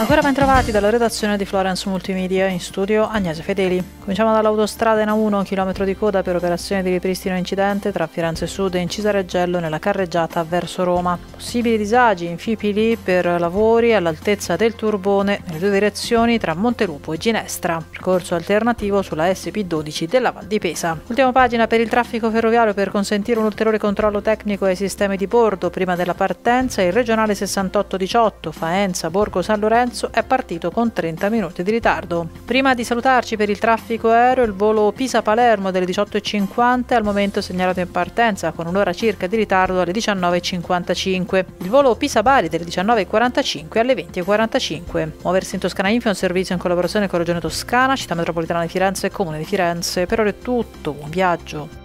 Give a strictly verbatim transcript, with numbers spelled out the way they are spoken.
Ancora ben trovati dalla redazione di Florence Multimedia, in studio Agnese Fedeli. Cominciamo dall'autostrada N A uno, chilometro di coda per operazione di ripristino incidente tra Firenze Sud e Incisareggello nella carreggiata verso Roma. Possibili disagi in Fipili per lavori all'altezza del Turbone nelle due direzioni tra Montelupo e Ginestra. Percorso alternativo sulla S P dodici della Val di Pesa. Ultima pagina per il traffico ferroviario. Per consentire un ulteriore controllo tecnico ai sistemi di bordo prima della partenza, il regionale sessantotto diciotto Faenza Borgo San Lorenzo è partito con trenta minuti di ritardo. Prima di salutarci, per il traffico aereo, il volo Pisa-Palermo delle diciotto e cinquanta è al momento segnalato in partenza con un'ora circa di ritardo alle diciannove e cinquantacinque. Il volo Pisa-Bari delle diciannove e quarantacinque alle venti e quarantacinque. Muoversi in Toscana Info è un servizio in collaborazione con Regione Toscana, Città Metropolitana di Firenze e Comune di Firenze. Per ora è tutto, buon viaggio!